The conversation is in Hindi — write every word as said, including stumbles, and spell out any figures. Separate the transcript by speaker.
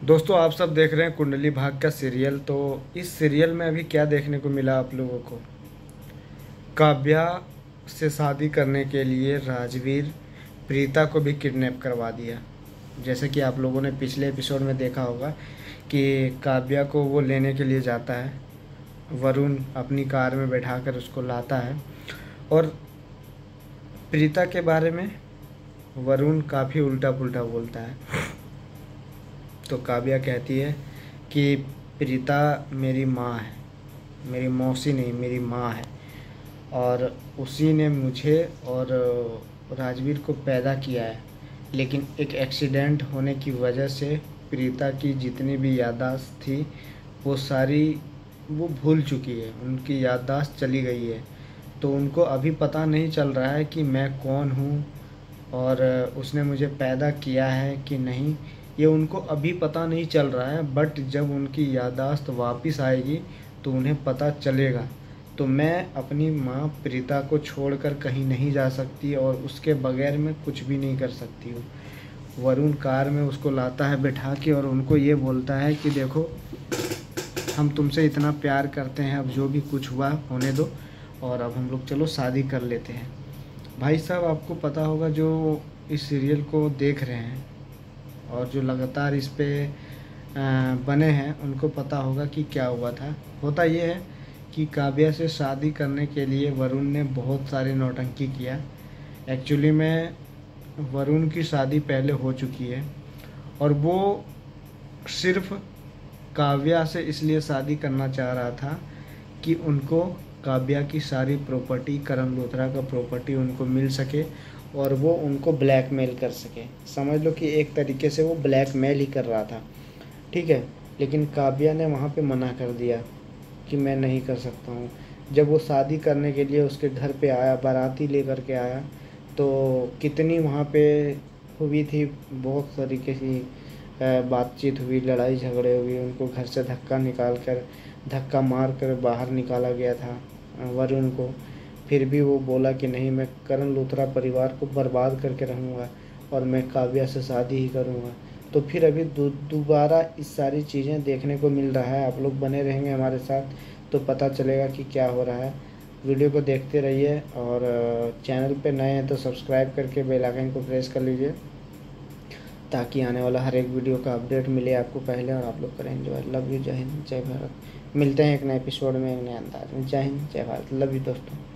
Speaker 1: दोस्तों आप सब देख रहे हैं कुंडली भाग्य का सीरियल। तो इस सीरियल में अभी क्या देखने को मिला आप लोगों को, काव्या से शादी करने के लिए राजवीर प्रीता को भी किडनैप करवा दिया। जैसे कि आप लोगों ने पिछले एपिसोड में देखा होगा कि काव्या को वो लेने के लिए जाता है, वरुण अपनी कार में बैठाकर उसको लाता है और प्रीता के बारे में वरुण काफ़ी उल्टा पुल्टा बोलता है। तो काव्या कहती है कि प्रीता मेरी माँ है, मेरी मौसी नहीं मेरी माँ है, और उसी ने मुझे और राजवीर को पैदा किया है। लेकिन एक एक्सीडेंट होने की वजह से प्रीता की जितनी भी याददाश्त थी वो सारी वो भूल चुकी है, उनकी याददाश्त चली गई है। तो उनको अभी पता नहीं चल रहा है कि मैं कौन हूँ और उसने मुझे पैदा किया है कि नहीं, ये उनको अभी पता नहीं चल रहा है। बट जब उनकी याददाश्त वापस आएगी तो उन्हें पता चलेगा। तो मैं अपनी माँ प्रीता को छोड़कर कहीं नहीं जा सकती और उसके बगैर मैं कुछ भी नहीं कर सकती हूँ। वरुण कार में उसको लाता है बैठा के और उनको ये बोलता है कि देखो हम तुमसे इतना प्यार करते हैं, अब जो भी कुछ हुआ होने दो और अब हम लोग चलो शादी कर लेते हैं। भाई साहब आपको पता होगा जो इस सीरियल को देख रहे हैं और जो लगातार इस पे बने हैं उनको पता होगा कि क्या हुआ था। होता ये है कि काव्या से शादी करने के लिए वरुण ने बहुत सारे नौटंकी किया। एक्चुअली में वरुण की शादी पहले हो चुकी है और वो सिर्फ काव्या से इसलिए शादी करना चाह रहा था कि उनको काव्या की सारी प्रॉपर्टी, करण लूथरा का प्रॉपर्टी उनको मिल सके और वो उनको ब्लैकमेल कर सके। समझ लो कि एक तरीके से वो ब्लैकमेल ही कर रहा था, ठीक है। लेकिन काव्या ने वहाँ पे मना कर दिया कि मैं नहीं कर सकता हूँ। जब वो शादी करने के लिए उसके घर पे आया, बाराती लेकर के आया, तो कितनी वहाँ पे हुई थी, बहुत तरीके की बातचीत हुई, लड़ाई झगड़े हुई, उनको घर से धक्का निकाल कर धक्का मार कर बाहर निकाला गया था वरुण को। फिर भी वो बोला कि नहीं, मैं करण लूथरा परिवार को बर्बाद करके रहूँगा और मैं काव्या से शादी ही करूँगा। तो फिर अभी दोबारा इस सारी चीज़ें देखने को मिल रहा है। आप लोग बने रहेंगे हमारे साथ तो पता चलेगा कि क्या हो रहा है। वीडियो को देखते रहिए और चैनल पे नए हैं तो सब्सक्राइब करके बेल आइकन को प्रेस कर लीजिए ताकि आने वाला हर एक वीडियो का अपडेट मिले आपको पहले और आप लोग करें एंजॉय। लव यू, जय हिंद, जय भारत। मिलते हैं एक नए एपिसोड में एक नए अंदाज में। जय हिंद, जय भारत। लव यू दोस्तों।